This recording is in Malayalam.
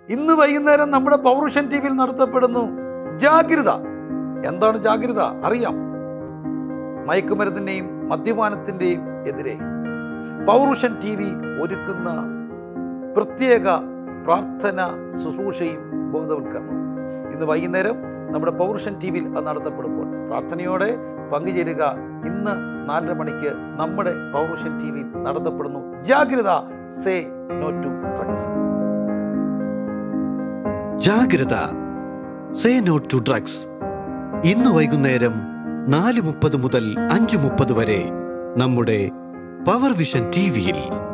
ഇന്ന് വൈകുന്നേരം നമ്മുടെ പൗർവിഷൻ ടി വിയിൽ നടത്തപ്പെടുന്നു ജാഗ്രത. എന്താണ് ജാഗ്രത? അറിയാം. മയക്കുമരുന്നിൻ്റെയും മദ്യപാനത്തിൻ്റെയും എതിരെ പൗർവിഷൻ ടി വി ഒരുക്കുന്ന പ്രത്യേക പ്രാർത്ഥന ശുശ്രൂഷയും ബോധവൽക്കരണവും ഇന്ന് വൈകുന്നേരം നമ്മുടെ പൗർവിഷൻ ടി വിയിൽ അത് നടത്തപ്പെടുമ്പോൾ പ്രാർത്ഥനയോടെ പങ്കുചേരുക. ഇന്ന് 4:30 മണിക്ക് നമ്മുടെ പൗർവിഷൻ ടി വിയിൽ നടത്തപ്പെടുന്നു ജാഗ്രത. Say no to drugs. ജാഗ്രത, സേ നോ ടു ഡ്രഗ്സ്. ഇന്ന് വൈകുന്നേരം 4:30 മുതൽ 5:30 വരെ നമ്മുടെ പവർവിഷൻ ടി വിയിൽ.